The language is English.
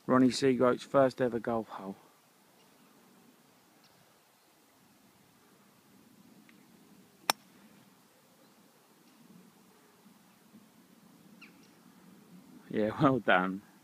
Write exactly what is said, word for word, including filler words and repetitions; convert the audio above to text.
Ronnie Seagroat's first ever golf hole. Yeah, well done.